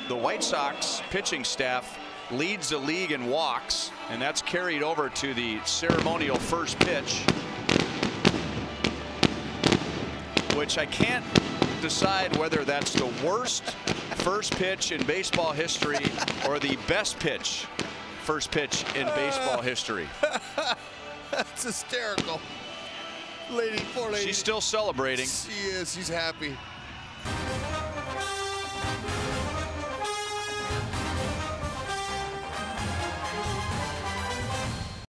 the White Sox pitching staff leads the league in walks, and that's carried over to the ceremonial first pitch, which I can't decide whether that's the worst first pitch in baseball history or the best pitch first pitch in baseball history. That's hysterical. Lady, poor lady. She's still celebrating. She is. She's happy.